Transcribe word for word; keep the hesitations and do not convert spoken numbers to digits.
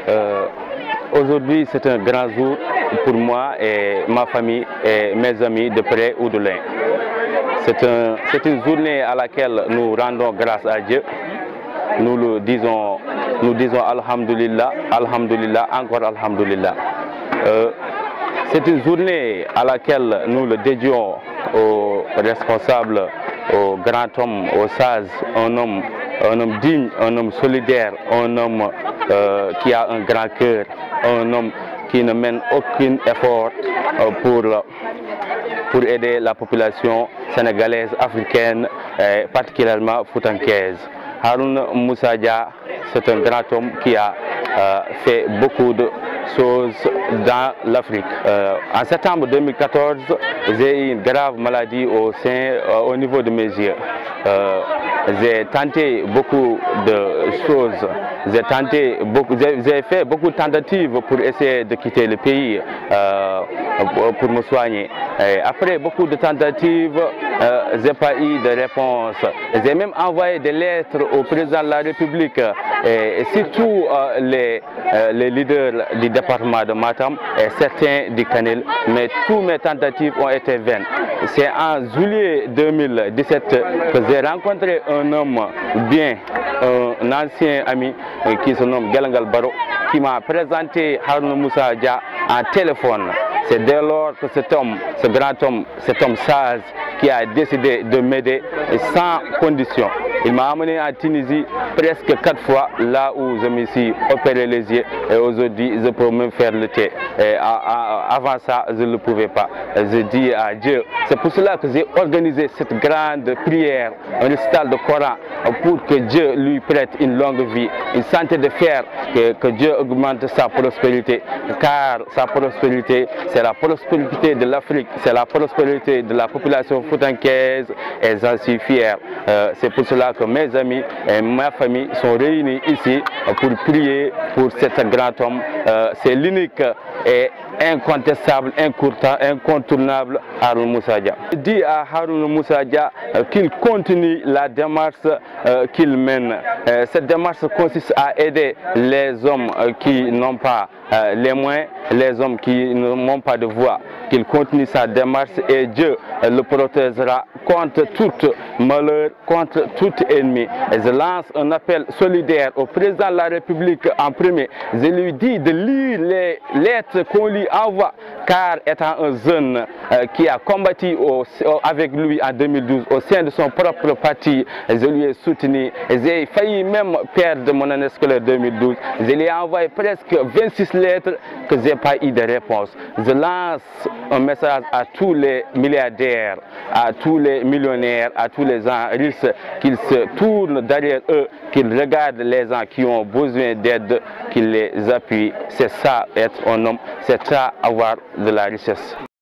Euh, Aujourd'hui, c'est un grand jour pour moi et ma famille et mes amis de près ou de loin. C'est un, c'est une journée à laquelle nous rendons grâce à Dieu. Nous le disons, nous disons Alhamdulillah, Alhamdulillah, encore Alhamdulillah. Euh, c'est une journée à laquelle nous le dédions aux responsables, au grand homme, au sage, un homme, un homme digne, un homme solidaire, un homme euh, qui a un grand cœur, un homme qui ne mène aucun effort euh, pour, pour aider la population sénégalaise, africaine, et particulièrement foutankaise. Harouna Moussa Dia, c'est un grand homme qui a euh, fait beaucoup de choses dans l'Afrique. Euh, en septembre deux mille quatorze, j'ai eu une grave maladie au sein, euh, au niveau de mes yeux. Euh, j'ai tenté beaucoup de choses, j'ai tenté beaucoup, j'ai fait beaucoup de tentatives pour essayer de quitter le pays, euh, pour me soigner. Et après beaucoup de tentatives, euh, j'ai pas eu de réponse. J'ai même envoyé des lettres au président de la République et, et surtout euh, les, euh, les leaders du département de Matam et certains du Kanel, mais toutes mes tentatives ont été vaines. C'est en juillet deux mille dix-sept que j'ai rencontré un homme bien, un ancien ami qui se nomme Galangal Baro, qui m'a présenté Harouna Moussa Dia en téléphone. C'est dès lors que cet homme, ce grand homme, cet homme sage, qui a décidé de m'aider sans condition. Il m'a amené en Tunisie presque quatre fois, là où je me suis opéré les yeux, et aujourd'hui je peux même faire le thé. Et avant ça, je ne le pouvais pas. Je dis à Dieu, c'est pour cela que j'ai organisé cette grande prière, un récital de Coran, pour que Dieu lui prête une longue vie, une santé de fer, que, que Dieu augmente sa prospérité, car sa prospérité, c'est la prospérité de l'Afrique, c'est la prospérité de la population foutankaise, et j'en suis fier. Euh, c'est pour cela que mes amis et ma famille sont réunis ici pour prier pour cet grand homme. Euh, c'est l'unique et incontestable, incontournable Harouna Moussa Dia. Je dis à Harouna Moussa Dia euh, qu'il continue la démarche euh, qu'il mène. Euh, cette démarche consiste à aider les hommes euh, qui n'ont pas euh, les moyens, les hommes qui n'ont pas de voix. Qu'il continue sa démarche et Dieu euh, le protégera contre tout malheur, contre tout ennemi. Et je lance un appel solidaire au président de la République en premier. Je lui dis de lire les lettres qu'on lui envoie, car étant un jeune euh, qui a combattu au, avec lui en deux mille douze au sein de son propre parti, je lui ai soutenu. J'ai failli même perdre mon année scolaire deux mille douze. Je lui ai envoyé presque vingt-six lettres que je n'ai pas eu de réponse. Je lance un message à tous les milliardaires, à tous les millionnaires, à tous les gens riches, qu'ils se tournent derrière eux, qu'ils regardent les gens qui ont besoin d'aide, qu'ils les appuient. C'est ça être un homme, c'est ça avoir de la richesse.